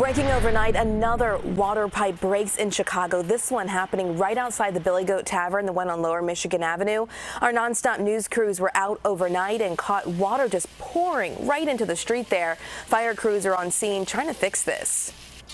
Breaking overnight, another water pipe breaks in Chicago. This one happening right outside the Billy Goat Tavern, the one on Lower Michigan Avenue. Our nonstop news crews were out overnight and caught water just pouring right into the street there. Fire crews are on scene trying to fix this.